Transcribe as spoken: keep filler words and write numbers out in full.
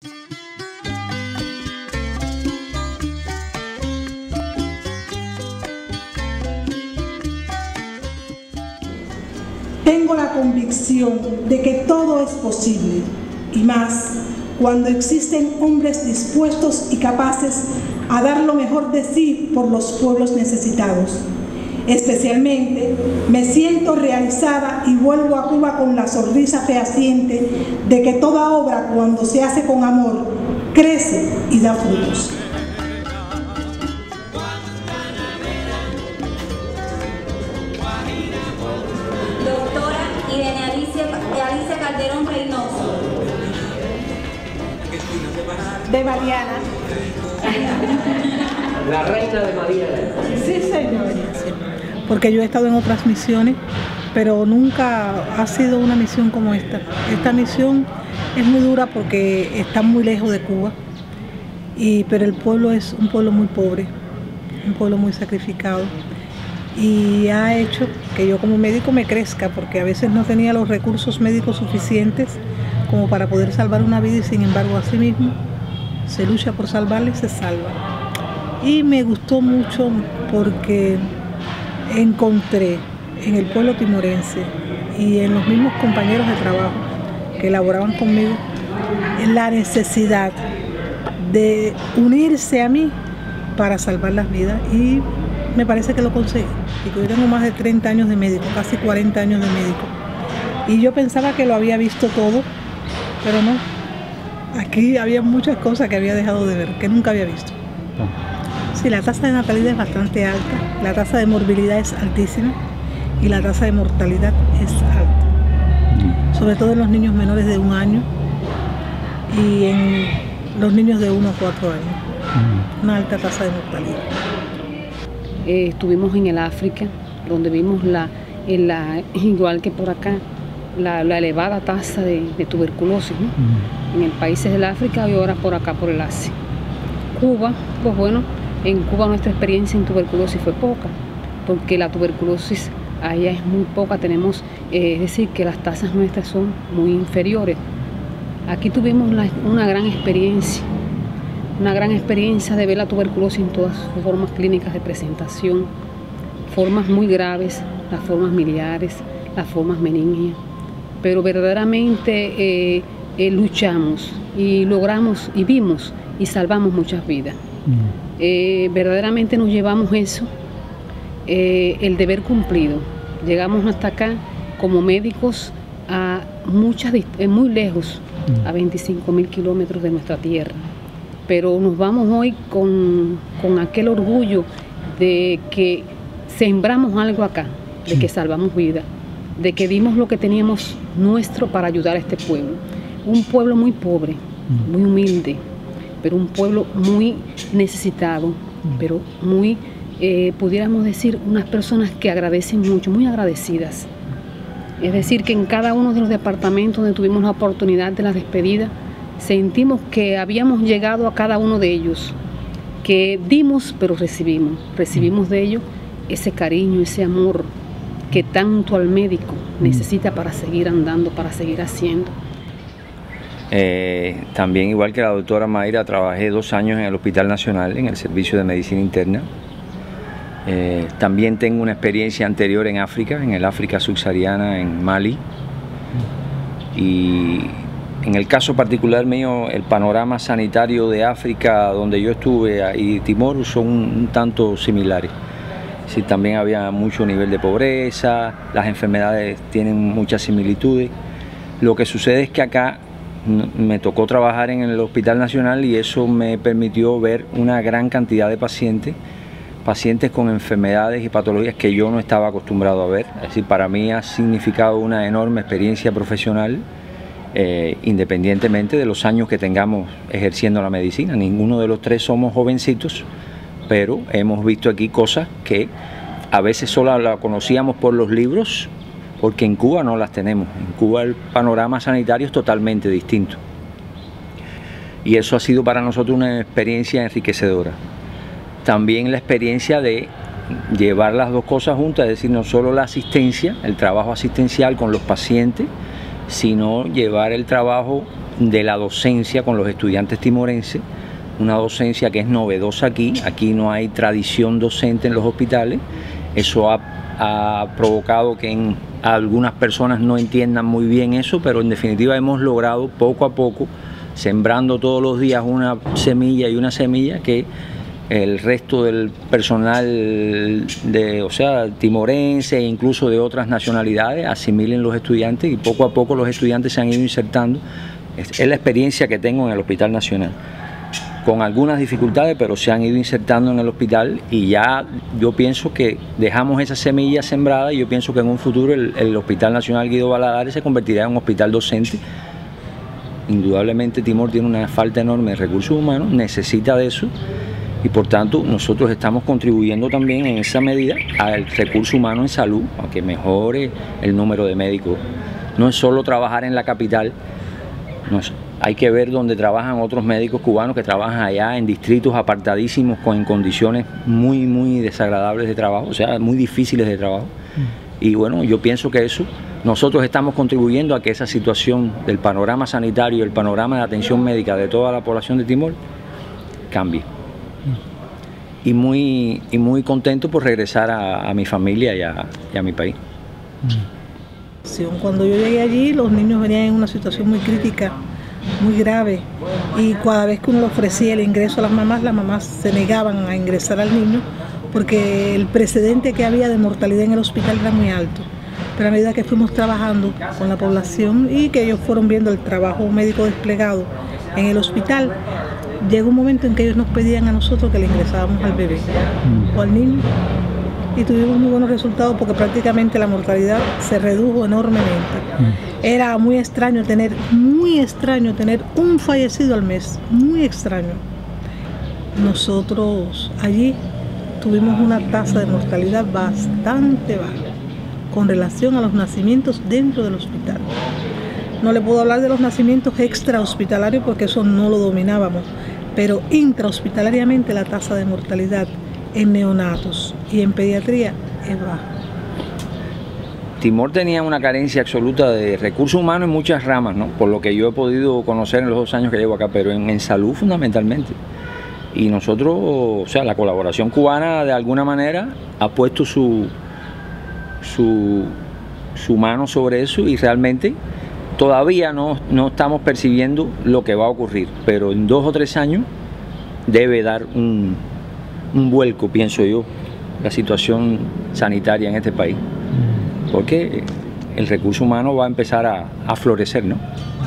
Tengo la convicción de que todo es posible, y más cuando existen hombres dispuestos y capaces a dar lo mejor de sí por los pueblos necesitados. Especialmente me siento realizada y vuelvo a Cuba con la sonrisa fehaciente de que toda obra, cuando se hace con amor, crece y da frutos. Calderón Reynoso. De Mariana. La reina de Mariana. Sí, señor. Porque yo he estado en otras misiones, pero nunca ha sido una misión como esta. Esta misión es muy dura porque está muy lejos de Cuba, y, pero el pueblo es un pueblo muy pobre, un pueblo muy sacrificado. Y ha hecho que yo como médico me crezca, porque a veces no tenía los recursos médicos suficientes como para poder salvar una vida, y sin embargo así mismo se lucha por salvarla y se salva. Y me gustó mucho porque encontré en el pueblo timorense y en los mismos compañeros de trabajo que elaboraban conmigo la necesidad de unirse a mí para salvar las vidas, y me parece que lo conseguí. Y yo tengo más de treinta años de médico, casi cuarenta años de médico. Y yo pensaba que lo había visto todo, pero no. Aquí había muchas cosas que había dejado de ver, que nunca había visto. Sí, la tasa de natalidad es bastante alta, la tasa de morbilidad es altísima y la tasa de mortalidad es alta. Sobre todo en los niños menores de un año y en los niños de uno a cuatro años. Una alta tasa de mortalidad. Eh, estuvimos en el África, donde vimos la, en la, igual que por acá, la, la elevada tasa de, de tuberculosis, ¿no? Uh-huh. En el países del África y ahora por acá, por el Asia. Cuba, pues bueno, en Cuba nuestra experiencia en tuberculosis fue poca, porque la tuberculosis allá es muy poca, tenemos, eh, es decir, que las tasas nuestras son muy inferiores. Aquí tuvimos la, una gran experiencia. Una gran experiencia de ver la tuberculosis en todas sus formas clínicas de presentación, formas muy graves, las formas miliares, las formas meningias, pero verdaderamente eh, eh, luchamos y logramos y vimos y salvamos muchas vidas. Mm. Eh, verdaderamente nos llevamos eso, eh, el deber cumplido. Llegamos hasta acá como médicos a muchas, eh, muy lejos, mm. a veinticinco mil kilómetros de nuestra tierra. Pero nos vamos hoy con, con aquel orgullo de que sembramos algo acá, de que salvamos vidas, de que dimos lo que teníamos nuestro para ayudar a este pueblo. Un pueblo muy pobre, muy humilde, pero un pueblo muy necesitado, pero muy, eh, pudiéramos decir, unas personas que agradecen mucho, muy agradecidas. Es decir, que en cada uno de los departamentos donde tuvimos la oportunidad de la despedida, sentimos que habíamos llegado a cada uno de ellos, que dimos pero recibimos, recibimos de ellos ese cariño, ese amor que tanto al médico necesita para seguir andando, para seguir haciendo. Eh, también, igual que la doctora Mayra, trabajé dos años en el Hospital Nacional, en el Servicio de Medicina Interna. Eh, también tengo una experiencia anterior en África, en el África subsahariana, en Mali. Y en el caso particular mío, el panorama sanitario de África, donde yo estuve, y Timor, son un, un tanto similares. Sí, también había mucho nivel de pobreza, las enfermedades tienen muchas similitudes. Lo que sucede es que acá me tocó trabajar en el Hospital Nacional y eso me permitió ver una gran cantidad de pacientes, pacientes con enfermedades y patologías que yo no estaba acostumbrado a ver. Es decir, para mí ha significado una enorme experiencia profesional. Eh, independientemente de los años que tengamos ejerciendo la medicina. Ninguno de los tres somos jovencitos, pero hemos visto aquí cosas que a veces solo las conocíamos por los libros, porque en Cuba no las tenemos. En Cuba el panorama sanitario es totalmente distinto. Y eso ha sido para nosotros una experiencia enriquecedora. También la experiencia de llevar las dos cosas juntas, es decir, no solo la asistencia, el trabajo asistencial con los pacientes, sino llevar el trabajo de la docencia con los estudiantes timorenses, una docencia que es novedosa aquí. Aquí no hay tradición docente en los hospitales. Eso ha, ha provocado que en, algunas personas no entiendan muy bien eso, pero en definitiva hemos logrado poco a poco, sembrando todos los días una semilla y una semilla, que el resto del personal de, o sea, timorense e incluso de otras nacionalidades asimilen los estudiantes, y poco a poco los estudiantes se han ido insertando. Es, es la experiencia que tengo en el Hospital Nacional, con algunas dificultades, pero se han ido insertando en el hospital, y ya yo pienso que dejamos esa semilla sembrada, y yo pienso que en un futuro el, el Hospital Nacional Guido Baladares se convertirá en un hospital docente. Indudablemente Timor tiene una falta enorme de recursos humanos, necesita de eso, y por tanto nosotros estamos contribuyendo también en esa medida al recurso humano en salud, a que mejore el número de médicos. No es solo trabajar en la capital, no es, hay que ver dónde trabajan otros médicos cubanos que trabajan allá en distritos apartadísimos, con en condiciones muy, muy desagradables de trabajo, o sea, muy difíciles de trabajo. Mm. Y bueno, yo pienso que eso, nosotros estamos contribuyendo a que esa situación del panorama sanitario, el panorama de atención médica de toda la población de Timor cambie. Mm. Y muy, y muy contento por regresar a, a mi familia y a, y a mi país. Mm. Cuando yo llegué allí, los niños venían en una situación muy crítica, muy grave, y cada vez que uno le ofrecía el ingreso a las mamás, las mamás se negaban a ingresar al niño porque el precedente que había de mortalidad en el hospital era muy alto. Pero a medida que fuimos trabajando con la población y que ellos fueron viendo el trabajo médico desplegado en el hospital, llegó un momento en que ellos nos pedían a nosotros que le ingresábamos al bebé o al niño, y tuvimos muy buenos resultados porque prácticamente la mortalidad se redujo enormemente. Mm. Era muy extraño tener, muy extraño tener un fallecido al mes, muy extraño. Nosotros allí tuvimos una tasa de mortalidad bastante baja con relación a los nacimientos dentro del hospital. No le puedo hablar de los nacimientos extrahospitalarios porque eso no lo dominábamos, pero intrahospitalariamente la tasa de mortalidad en neonatos y en pediatría es baja. Timor tenía una carencia absoluta de recursos humanos en muchas ramas, ¿no? Por lo que yo he podido conocer en los dos años que llevo acá, pero en, en salud fundamentalmente. Y nosotros, o sea, la colaboración cubana de alguna manera ha puesto su, su, su mano sobre eso, y realmente todavía no, no estamos percibiendo lo que va a ocurrir, pero en dos o tres años debe dar un, un vuelco, pienso yo, la situación sanitaria en este país, porque el recurso humano va a empezar a, a florecer, ¿no?